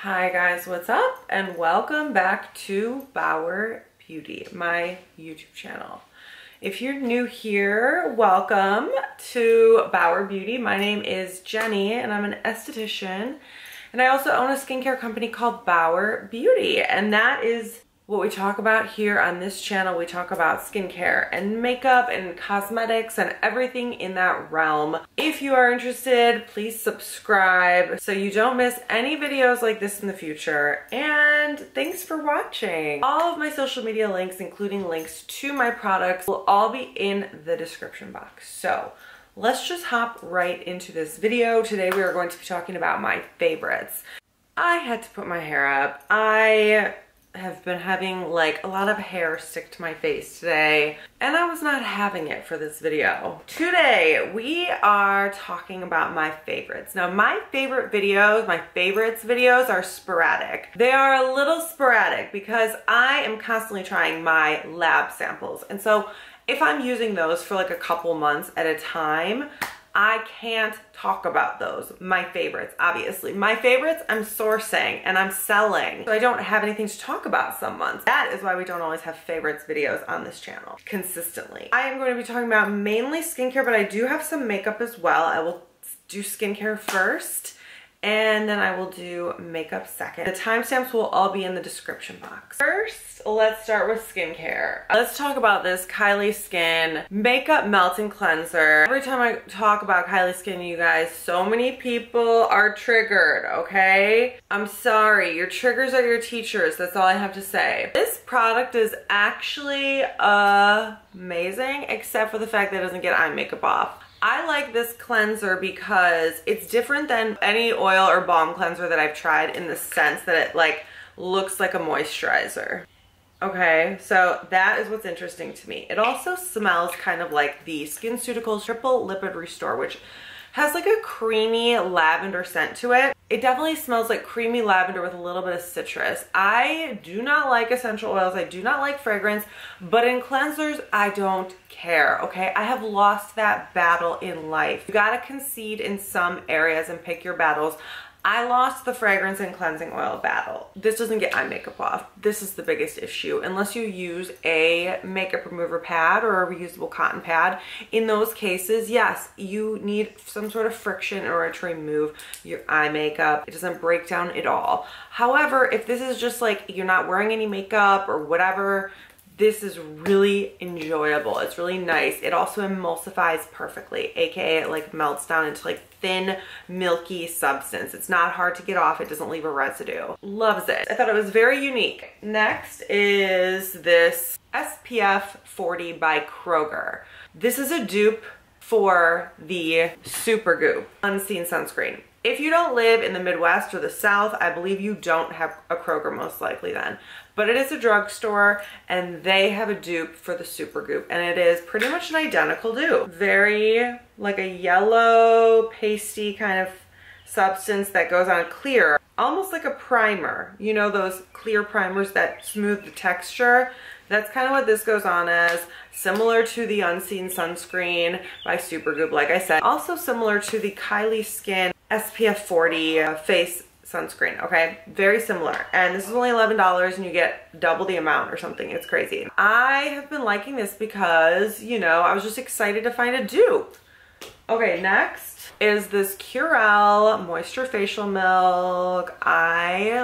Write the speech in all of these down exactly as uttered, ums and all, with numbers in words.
Hi guys, what's up? And welcome back to Bauer Beauty, my YouTube channel. If you're new here, welcome to Bauer Beauty. My name is Jenny and I'm an esthetician. And I also own a skincare company called Bauer Beauty. And that is what we talk about here on this channel. We talk about skincare and makeup and cosmetics and everything in that realm. If you are interested, please subscribe so you don't miss any videos like this in the future. And thanks for watching. All of my social media links, including links to my products, will all be in the description box. So let's just hop right into this video. Today we are going to be talking about my favorites. I had to put my hair up. I have been having like a lot of hair stick to my face today and I was not having it for this video. Today we are talking about my favorites. Now my favorite videos, my favorites videos are sporadic. They are a little sporadic because I am constantly trying my lab samples, and so if I'm using those for like a couple months at a time, I can't talk about those. My favorites, obviously. My favorites I'm sourcing and I'm selling, so I don't have anything to talk about some months. That is why we don't always have favorites videos on this channel consistently. I am going to be talking about mainly skincare, but I do have some makeup as well. I will do skincare first, and then I will do makeup second. The timestamps will all be in the description box. First, let's start with skincare. Let's talk about this Kylie Skin Makeup Melting Cleanser. Every time I talk about Kylie Skin, you guys, so many people are triggered, okay? I'm sorry, your triggers are your teachers. That's all I have to say. This product is actually amazing, except for the fact that it doesn't get eye makeup off. I like this cleanser because it's different than any oil or balm cleanser that I've tried in the sense that it like looks like a moisturizer. Okay, so that is what's interesting to me. It also smells kind of like the Skinceuticals Triple Lipid Restore, which has like a creamy lavender scent to it. It definitely smells like creamy lavender with a little bit of citrus. I do not like essential oils. I do not like fragrance, but in cleansers, I don't care, okay? I have lost that battle in life. You gotta concede in some areas and pick your battles. I lost the fragrance and cleansing oil battle. This doesn't get eye makeup off. This is the biggest issue. Unless you use a makeup remover pad or a reusable cotton pad, in those cases, yes, you need some sort of friction in order to remove your eye makeup. It doesn't break down at all. However, if this is just like you're not wearing any makeup or whatever, this is really enjoyable. It's really nice. It also emulsifies perfectly, aka it like melts down into like thin, milky substance. It's not hard to get off. It doesn't leave a residue. Loves it. I thought it was very unique. Next is this S P F forty by Kroger. This is a dupe for the Super Goop Unseen Sunscreen. If you don't live in the Midwest or the South, I believe you don't have a Kroger most likely then. But it is a drugstore and they have a dupe for the Super Goop, and it is pretty much an identical dupe. Very like a yellow pasty kind of substance that goes on clear, almost like a primer. You know those clear primers that smooth the texture? That's kind of what this goes on as, similar to the Unseen Sunscreen by Super Goop, like I said. Also similar to the Kylie Skin S P F forty uh, face sunscreen, okay? Very similar. And this is only eleven dollars and you get double the amount or something. It's crazy. I have been liking this because, you know, I was just excited to find a dupe. Okay, next is this Curel Moisture Facial Milk. I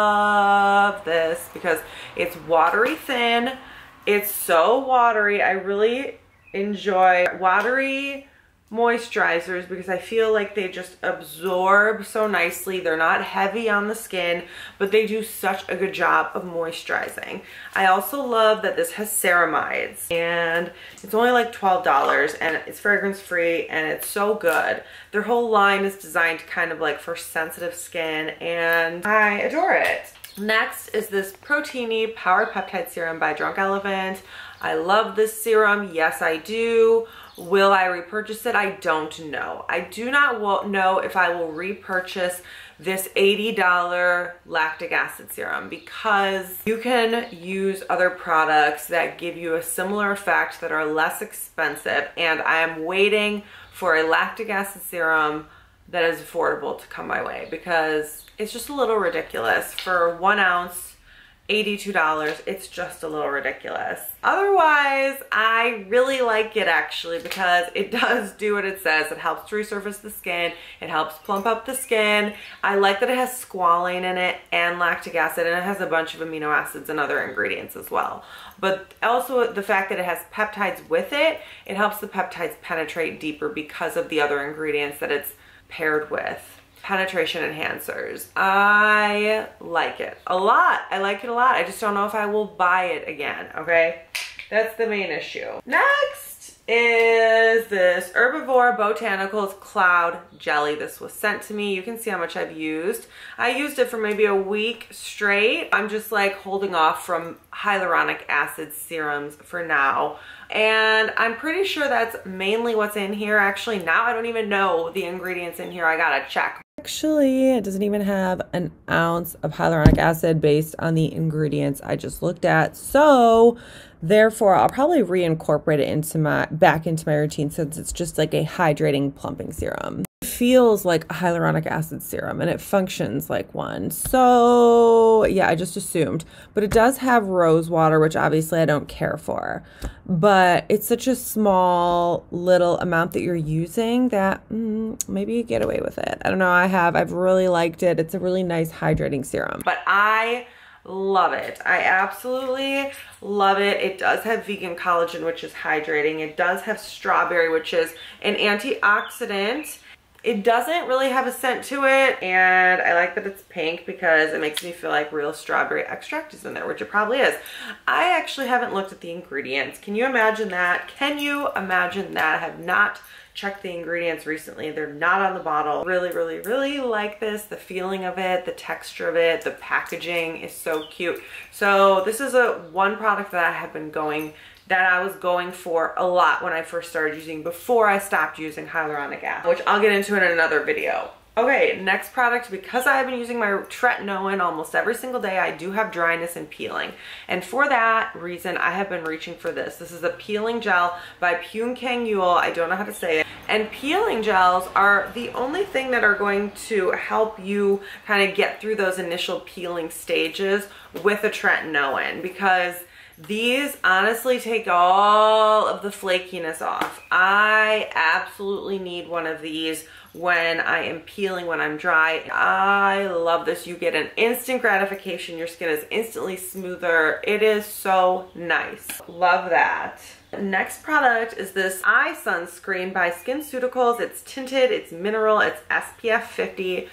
love this because it's watery thin. It's so watery. I really enjoy watery moisturizers because I feel like they just absorb so nicely. They're not heavy on the skin, but they do such a good job of moisturizing. I also love that this has ceramides, and it's only like twelve dollars and it's fragrance free and it's so good. Their whole line is designed kind of like for sensitive skin and I adore it. Next is this Protini Power Peptide Serum by Drunk Elephant. I love this serum. Yes, I do. Will I repurchase it? I don't know. I do not know if I will repurchase this eighty dollar lactic acid serum because you can use other products that give you a similar effect that are less expensive, and I am waiting for a lactic acid serum that is affordable to come my way, because it's just a little ridiculous. For one ounce, eighty-two dollars, it's just a little ridiculous. Otherwise, I really like it actually, because it does do what it says. It helps to resurface the skin. It helps plump up the skin. I like that it has squalane in it and lactic acid, and it has a bunch of amino acids and other ingredients as well. But also the fact that it has peptides with it, it helps the peptides penetrate deeper because of the other ingredients that it's paired with. Penetration enhancers. I like it a lot. I like it a lot. I just don't know if I will buy it again, okay? That's the main issue. Next is this Herbivore Botanicals Cloud Jelly. This was sent to me. You can see how much I've used. I used it for maybe a week straight. I'm just like holding off from hyaluronic acid serums for now. And I'm pretty sure that's mainly what's in here. Actually, now I don't even know the ingredients in here. I gotta check. Actually, it doesn't even have an ounce of hyaluronic acid based on the ingredients I just looked at. So therefore, I'll probably reincorporate it into my back into my routine, since it's just like a hydrating plumping serum. It feels like a hyaluronic acid serum and it functions like one. So yeah, I just assumed. But it does have rose water, which obviously I don't care for. But it's such a small little amount that you're using that mm, maybe you get away with it. I don't know. I have. I've really liked it. It's a really nice hydrating serum. But I love it. I absolutely love it. It does have vegan collagen, which is hydrating. It does have strawberry, which is an antioxidant. It doesn't really have a scent to it, and I like that it's pink because it makes me feel like real strawberry extract is in there, which it probably is. I actually haven't looked at the ingredients. Can you imagine that? Can you imagine that? I have not checked the ingredients recently. They're not on the bottle. Really, really, really like this. The feeling of it, the texture of it, the packaging is so cute. So this is a one product that I have been going that I was going for a lot when I first started using, before I stopped using hyaluronic acid, which I'll get into in another video. Okay, next product, because I've been using my tretinoin almost every single day, I do have dryness and peeling. And for that reason, I have been reaching for this. This is a peeling gel by Pyungkang. I don't know how to say it. And peeling gels are the only thing that are going to help you kind of get through those initial peeling stages with a tretinoin, because these honestly take all of the flakiness off. I absolutely need one of these when I am peeling, when I'm dry. I love this. You get an instant gratification. Your skin is instantly smoother. It is so nice. Love that. Next product is this eye sunscreen by Skinceuticals. It's tinted, it's mineral, it's S P F fifty.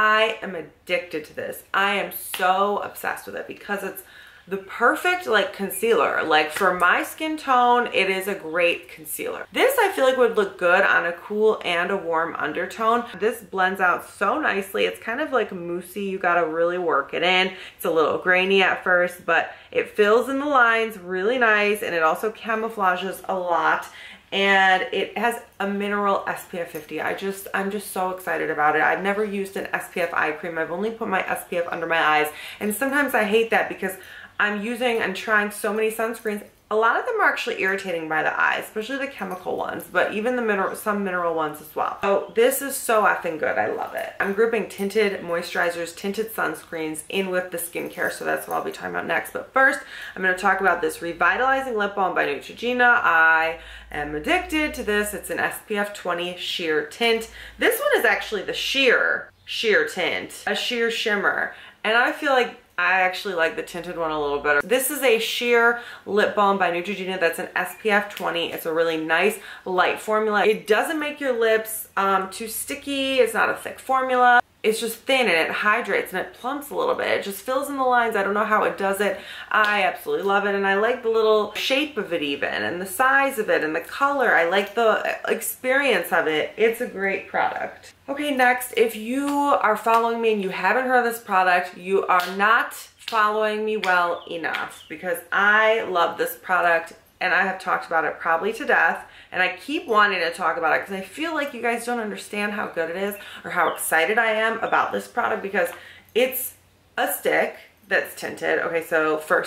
I am addicted to this. I am so obsessed with it because it's the perfect like concealer. Like for my skin tone, it is a great concealer. This I feel like would look good on a cool and a warm undertone. This blends out so nicely. It's kind of like moussey. You gotta really work it in. It's a little grainy at first, but it fills in the lines really nice, and it also camouflages a lot. And it has a mineral S P F fifty. I just, I'm just so excited about it. I've never used an S P F eye cream. I've only put my S P F under my eyes. And sometimes I hate that because I'm using and trying so many sunscreens. A lot of them are actually irritating by the eyes, especially the chemical ones, but even the mineral, some mineral ones as well. So this is so effing good. I love it. I'm grouping tinted moisturizers, tinted sunscreens in with the skincare, so that's what I'll be talking about next. But first, I'm going to talk about this Revitalizing Lip Balm by Neutrogena. I am addicted to this. It's an S P F twenty sheer tint. This one is actually the sheer, sheer tint, a sheer shimmer. And I feel like I actually like the tinted one a little better. This is a sheer lip balm by Neutrogena that's an S P F twenty. It's a really nice light formula. It doesn't make your lips um, too sticky. It's not a thick formula. It's just thin and it hydrates and it plumps a little bit. It just fills in the lines. I don't know how it does it. I absolutely love it, and I like the little shape of it even, and the size of it, and the color. I like the experience of it. It's a great product. Okay, next, if you are following me and you haven't heard of this product, you are not following me well enough, because I love this product and I have talked about it probably to death, and I keep wanting to talk about it because I feel like you guys don't understand how good it is or how excited I am about this product, because it's a stick that's tinted. Okay, so first,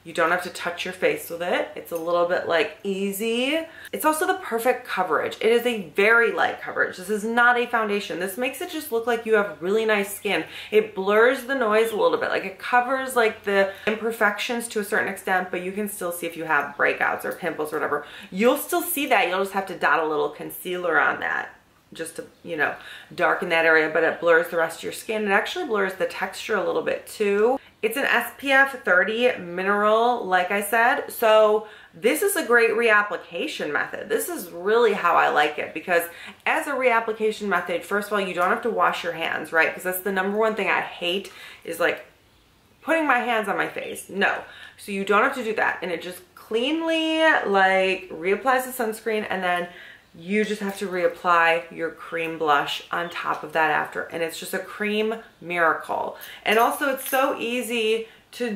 You don't have to touch your face with it. It's a little bit like easy. It's also the perfect coverage. It is a very light coverage. This is not a foundation. This makes it just look like you have really nice skin. It blurs the noise a little bit. Like it covers like the imperfections to a certain extent, but you can still see if you have breakouts or pimples or whatever. You'll still see that. You'll just have to dot a little concealer on that just to, you know, darken that area, but it blurs the rest of your skin. It actually blurs the texture a little bit too. It's an S P F thirty mineral, like I said, so this is a great reapplication method. This is really how I like it, because as a reapplication method, first of all, you don't have to wash your hands, right? Because that's the number one thing I hate, is like putting my hands on my face. No, so you don't have to do that, and it just cleanly like reapplies the sunscreen, and then you just have to reapply your cream blush on top of that after, and it's just a cream miracle. And also it's so easy to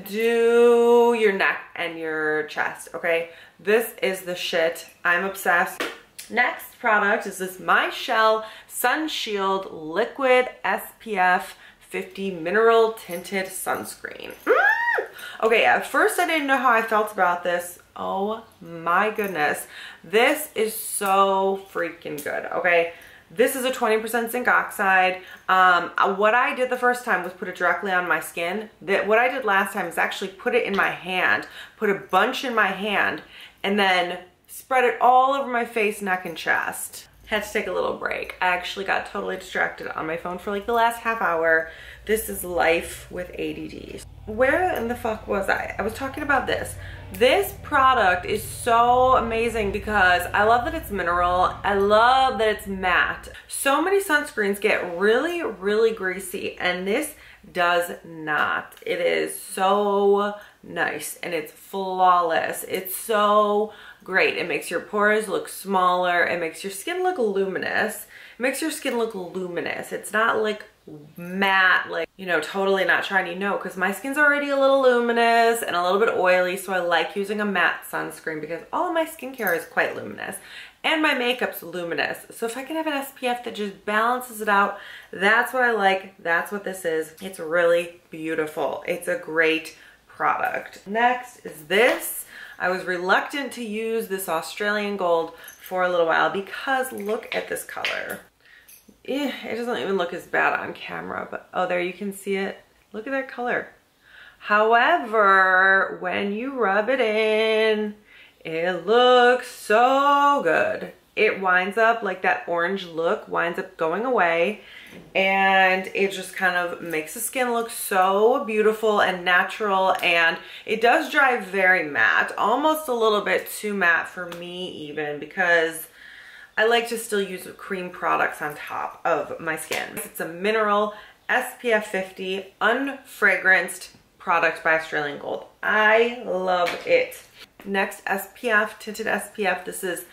do your neck and your chest, okay? This is the shit. I'm obsessed. Next product is this Mychelle Sun Shield Liquid S P F fifty Mineral Tinted Sunscreen. Mm! Okay, at first I didn't know how I felt about this. Oh my goodness. This is so freaking good, okay? This is a twenty percent zinc oxide. Um, what I did the first time was put it directly on my skin. That what I did last time is actually put it in my hand, put a bunch in my hand, and then spread it all over my face, neck, and chest. Had to take a little break. I actually got totally distracted on my phone for like the last half hour. This is life with A D D. Where in the fuck was I? I was talking about this. This product is so amazing because I love that it's mineral. I love that it's matte. So many sunscreens get really, really greasy, and this does not. It is so nice and it's flawless. It's so great. It makes your pores look smaller. It makes your skin look luminous. It makes your skin look luminous. It's not like matte, like, you know, totally not shiny. No, because my skin's already a little luminous and a little bit oily, so I like using a matte sunscreen because all of my skincare is quite luminous and my makeup's luminous. So if I can have an S P F that just balances it out, that's what I like. That's what this is. It's really beautiful. It's a great product. Next is this. I was reluctant to use this Australian Gold for a little while because look at this color. Eh, it doesn't even look as bad on camera, but oh, there you can see it. Look at that color. However, when you rub it in, it looks so good. It winds up like that orange look winds up going away, and it just kind of makes the skin look so beautiful and natural, and it does dry very matte, almost a little bit too matte for me even, because I like to still use cream products on top of my skin. It's a mineral S P F fifty unfragranced product by Australian Gold. I love it. Next, S P F, tinted S P F. This is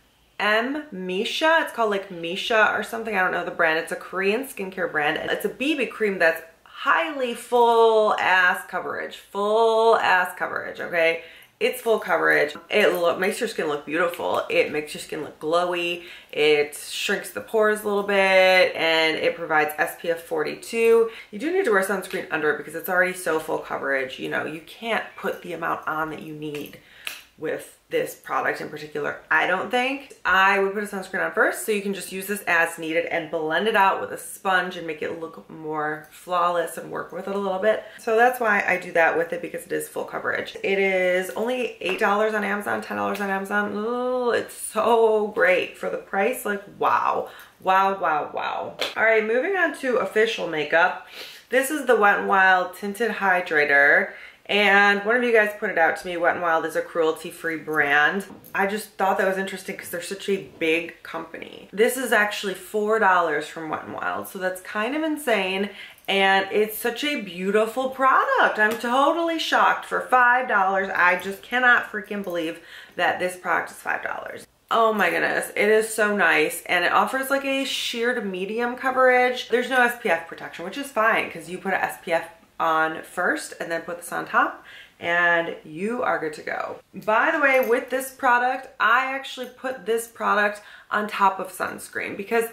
M Misscha. It's called like Misscha or something. I don't know the brand. It's a Korean skincare brand. It's a B B cream that's highly full ass coverage. Full ass coverage, okay? It's full coverage. It look, makes your skin look beautiful. It makes your skin look glowy. It shrinks the pores a little bit, and it provides S P F forty-two. You do need to wear sunscreen under it because it's already so full coverage. You know, you can't put the amount on that you need with this product in particular, I don't think. I would put a sunscreen on first, so you can just use this as needed and blend it out with a sponge and make it look more flawless and work with it a little bit. So that's why I do that with it, because it is full coverage. It is only eight dollars on Amazon, ten dollars on Amazon. Oh, it's so great for the price. Like, wow, wow, wow, wow. All right, moving on to official makeup. This is the Wet n Wild Tinted Hydrator. And one of you guys pointed out to me Wet n Wild is a cruelty-free brand. I just thought that was interesting because they're such a big company. This is actually four dollars from Wet n Wild, so that's kind of insane. And it's such a beautiful product. I'm totally shocked. For five dollars, I just cannot freaking believe that this product is five dollars. Oh my goodness, it is so nice, and it offers like a sheer to medium coverage. There's no S P F protection, which is fine because you put an S P F on first and then put this on top and you are good to go. By the way, with this product, I actually put this product on top of sunscreen because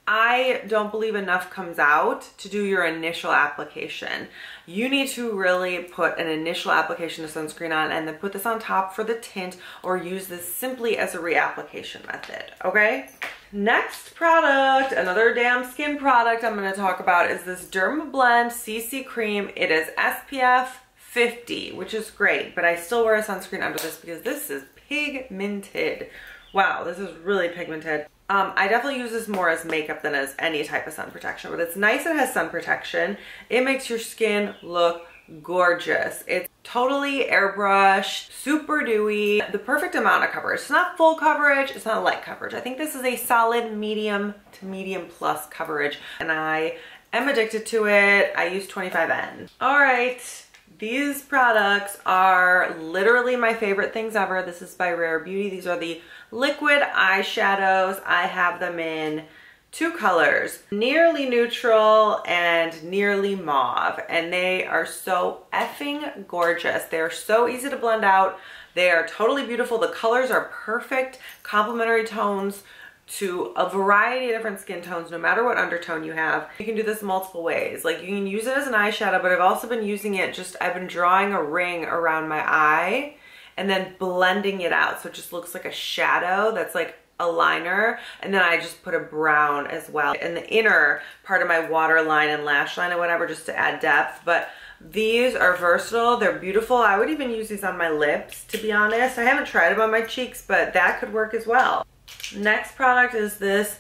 I don't believe enough comes out to do your initial application. You need to really put an initial application of sunscreen on and then put this on top for the tint, or use this simply as a reapplication method, okay? Next product, another damn skin product I'm gonna talk about, is this Dermablend C C cream. It is S P F fifty, which is great, but I still wear a sunscreen under this because this is pigmented. Wow, this is really pigmented. Um, I definitely use this more as makeup than as any type of sun protection, but it's nice it has sun protection. It makes your skin look gorgeous. It's totally airbrushed, super dewy, the perfect amount of coverage. It's not full coverage, it's not light coverage. I think this is a solid medium to medium plus coverage, and I am addicted to it. I use twenty-five N. All right. These products are literally my favorite things ever. This is by Rare Beauty. These are the liquid eyeshadows. I have them in two colors, nearly neutral and nearly mauve, and they are so effing gorgeous. They're so easy to blend out. They are totally beautiful. The colors are perfect, complementary tones to a variety of different skin tones, no matter what undertone you have. You can do this multiple ways. Like, you can use it as an eyeshadow, but I've also been using it just, I've been drawing a ring around my eye and then blending it out so it just looks like a shadow that's like a liner, and then I just put a brown as well in the inner part of my waterline and lash line or whatever, just to add depth. But these are versatile, they're beautiful. I would even use these on my lips, to be honest. I haven't tried them on my cheeks, but that could work as well. Next product is this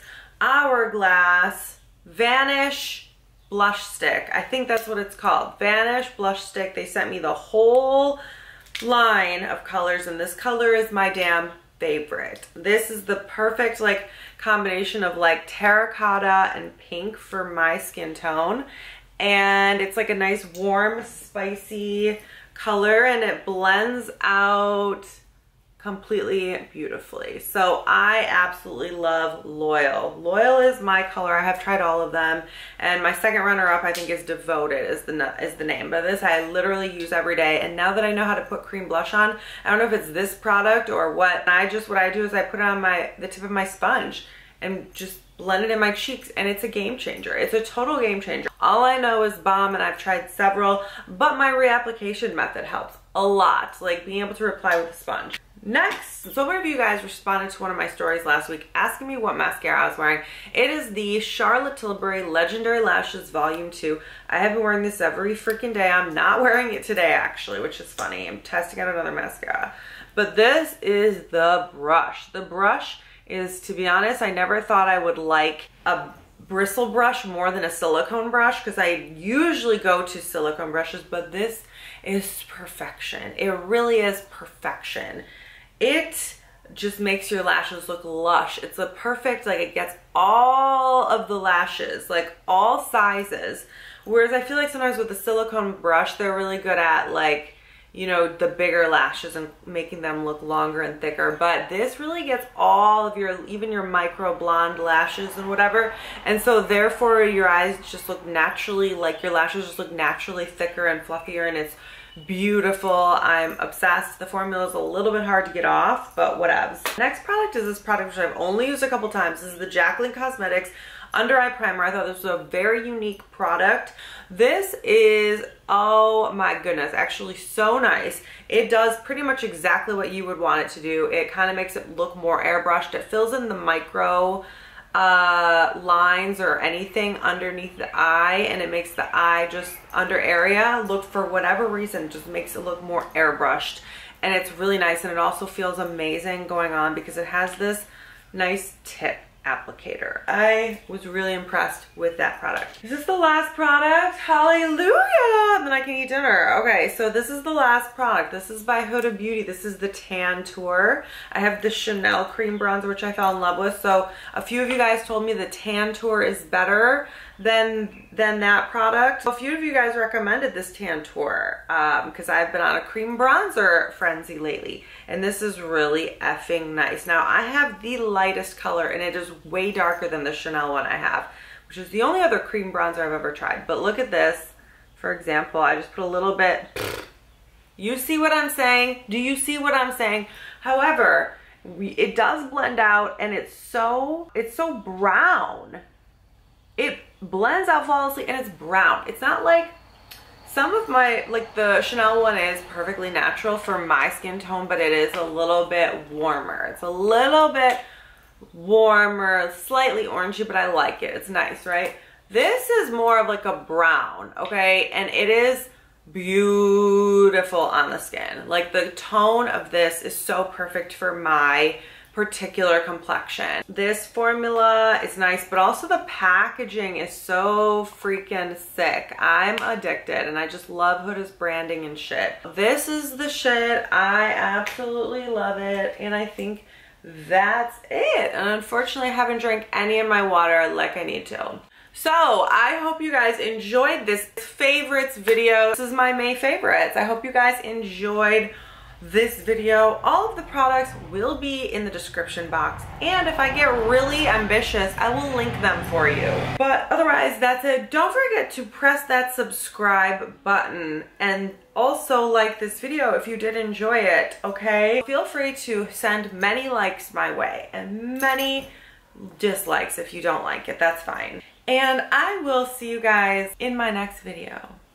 Hourglass Vanish Blush Stick. I think that's what it's called, Vanish Blush Stick. They sent me the whole line of colors, and this color is my damn favorite. This is the perfect like combination of like terracotta and pink for my skin tone, and it's like a nice warm spicy color, and it blends out completely beautifully. So I absolutely love Loyal. Loyal is my color. I have tried all of them, and my second runner up I think is Devoted is the is the name, but this I literally use every day. And now that I know how to put cream blush on, I don't know if it's this product or what, I just what I do is I put it on my the tip of my sponge and just blend it in my cheeks, and it's a game changer. It's a total game changer. All I know is balm, and I've tried several, but my reapplication method helps a lot, like being able to reply with a sponge. Next, so many of you guys responded to one of my stories last week asking me what mascara I was wearing. It is the Charlotte Tilbury Legendary Lashes Volume two. I have been wearing this every freaking day. I'm not wearing it today actually, which is funny. I'm testing out another mascara. But this is the brush. The brush is, to be honest, I never thought I would like a bristle brush more than a silicone brush, because I usually go to silicone brushes, but this is perfection. It really is perfection. It just makes your lashes look lush. It's a perfect, like it gets all of the lashes, like all sizes. Whereas I feel like sometimes with the silicone brush, they're really good at like, you know, the bigger lashes and making them look longer and thicker. But this really gets all of your, even your micro blonde lashes and whatever. And so therefore your eyes just look naturally, like your lashes just look naturally thicker and fluffier, and it's beautiful. I'm obsessed. The formula is a little bit hard to get off, but whatevs. Next product is this product which I've only used a couple times. This is the Jaclyn Cosmetics Under Eye Primer. I thought this was a very unique product. This is, oh my goodness, actually so nice. It does pretty much exactly what you would want it to do. It kind of makes it look more airbrushed. It fills in the micro uh lines or anything underneath the eye, and it makes the eye just under area look, for whatever reason, just makes it look more airbrushed, and it's really nice. And it also feels amazing going on because it has this nice tip applicator. I was really impressed with that product. Is this the last product? Hallelujah! Then I can eat dinner. Okay, so this is the last product. This is by Huda Beauty. This is the Tantour. I have the Chanel cream bronzer, which I fell in love with. So a few of you guys told me the Tantour is better than than that product. A few of you guys recommended this Tantour um, because I've been on a cream bronzer frenzy lately, and this is really effing nice. Now I have the lightest color, and it is way darker than the Chanel one I have, which is the only other cream bronzer I've ever tried. But look at this, for example. I just put a little bit. You see what I'm saying? Do you see what I'm saying? However, it does blend out, and it's so it's so brown. it blends out flawlessly, and it's brown. It's not like some of my, like the Chanel one is perfectly natural for my skin tone, but it is a little bit warmer. It's a little bit warmer, slightly orangey, but I like it. It's nice, right? This is more of like a brown, okay? And it is beautiful on the skin. Like the tone of this is so perfect for my particular complexion. This formula is nice, but also the packaging is so freaking sick. I'm addicted, and I just love Huda's branding and shit. This is the shit. I absolutely love it, and I think that's it. And unfortunately, I haven't drank any of my water like I need to. So I hope you guys enjoyed this favorites video. This is my May favorites. I hope you guys enjoyed this video. All of the products will be in the description box, and if I get really ambitious, I will link them for you. But otherwise, that's it. Don't forget to press that subscribe button, and also like this video if you did enjoy it, okay? Feel free to send many likes my way and many dislikes if you don't like it. That's fine. And I will see you guys in my next video.